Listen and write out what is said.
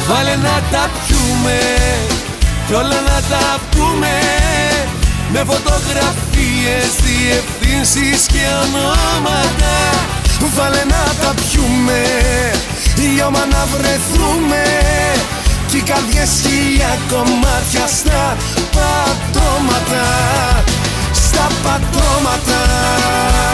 Βάλε να τα πιούμε κι όλα να τα πούμε, με φωτογραφίες, διευθύνσεις και ονόματα. Βάλε να τα πιούμε, λιώμα να βρεθούμε, κι οι καρδιές χίλια κομμάτια στα πατώματα, στα πατώματα.